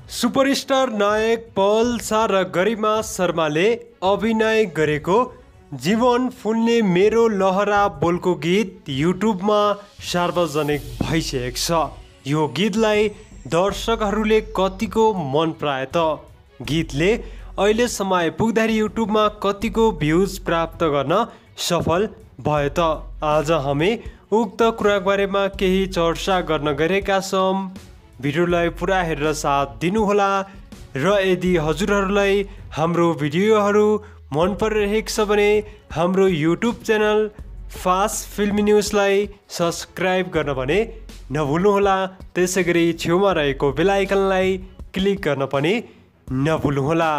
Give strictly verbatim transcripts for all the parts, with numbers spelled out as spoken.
Superstar नायक पल शाह र गरिमा शर्माले अभिनय गरेको जीवन फुल्ने मेरो लहरा बोलको गीत युट्युबमा सार्वजनिक भइसकेको छ। यो गीतलाई दर्शकहरूले कतिको मन पराए त? गीतले अहिलेसम्म आइपुग्दाखेरि युट्युबमा कतिको भ्युज प्राप्त गर्न सफल भयो त? आज हामी उक्त कुराको बारेमा केही चर्चा गर्न गएका छौँ। भिडियोलाई पुरा हेरेर साथ दिनुहोला र यदि हजुरहरूलाई हाम्रो भिडियोहरू मन परिरहेको छ भने हाम्रो युट्युब च्यानल फास्ट फिल्मी न्युजलाई सब्सक्राइब गर्न भने नभुल्नुहोला। त्यसैगरी छेउमा रहेको बेल आइकनलाई क्लिक गर्न पनि नभुल्नुहोला।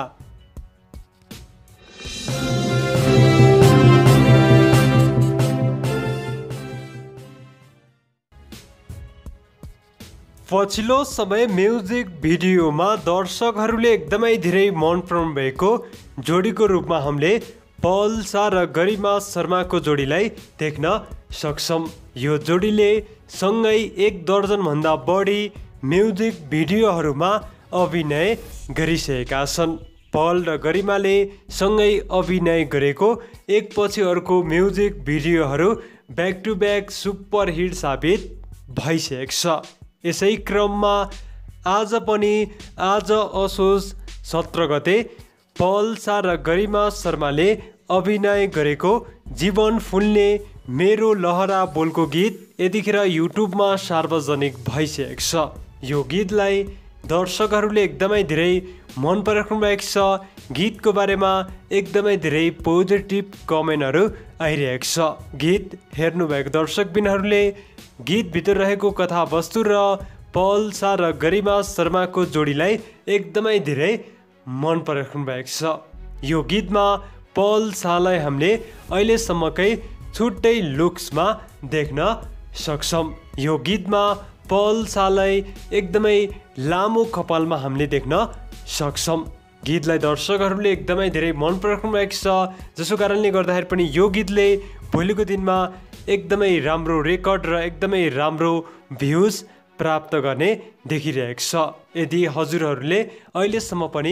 पछिल्लो समय म्युजिक भिडियोमा दर्शकहरूले एकदमै धेरै मन पराउनु भएको जोडीको रूपमा हामीले पल शाह र गरिमा शर्माको जोडीलाई देख्न सक्छौँ। यो जोडीले सँगै एक दर्जनभन्दा बढी म्युजिक भिडियोहरूमा अभिनय गरिसकेका छन्। पल र गरिमाले सँगै अभिनय गरेको एकपछि अर्को म्युजिक भिडियोहरू back to back super hit साबित भइसकेको छ। यसै क्रममा आज पनि आज असोज सत्र गते पल शाह र गरिमा शर्माले अभिनय गरेको जीवन फुल्ने मेरो लहरा बोलको गीत यतिखेर युट्युबमा सार्वजनिक भइसकेको छ। यो गीतलाई दर्शकहरूले एकदमै धेरै मन पराउनु भएको छ। गीतको बारेमा एकदमै धेरै पोजिटिभ कमेन्टहरू आइरहेको छ। गीत हेर्नुभएको दर्शकबिनहरूले गीतभित्र रहेको कथावस्तु र पल शाह र गरिमा शर्माको जोडीलाई एकदमै धेरै मन पराउनु भएको छ। यो गीतमा पल शाहलाई हामीले अहिलेसम्मकै छुट्टै लुक्समा देख्न सक्छौँ। यो गीतमा पल शाहलाई एकदमै लामो कपालमा हामीले देख्न सक्छौँ। गीतलाई दर्शकहरूले एकदमै धेरै मन पराउनु भएको छ, जसको कारणले गर्दाखेरि पनि यो गीतले भोलिको दिनमा एकदमै राम्रो रेकर्ड र एकदमै राम्रो भ्युज प्राप्त गर्ने देखिरहेको छ। यदि हजुरहरूले अहिलेसम्म पनि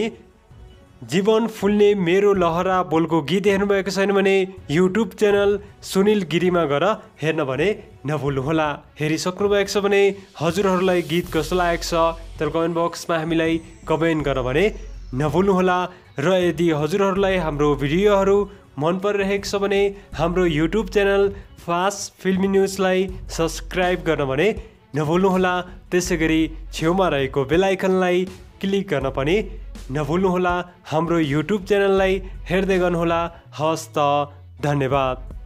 जीवन फुल्ने मेरो लहरा बोलको गीत हेर्नुभएको छैन भने युट्युब च्यानल सुनिल गिरीमा गएर हेर्न भने नभुल्नुहोला। हेरिसक्नु भएको छ भने हजुरहरूलाई गीत कस्तो लागेको छ तर कमेन्ट बक्समा हामीलाई कमेन्ट गर्न भने नभुल्नुहोला। र यदि हजुरहरूलाई हाम्रो भिडियोहरू मन परिरहेको छ भने हाम्रो युट्युब च्यानल फास्ट फिल्मी न्युजलाई सब्सक्राइब गर्न भने नभुल्नुहोला। त्यसै गरी छेउमा रहेको बेल आइकनलाई क्लिक गर्न पनि नभुल्नुहोला। हाम्रो युट्युब च्यानललाई हेर्दै गर्नुहोला। हवस् त, धन्यवाद।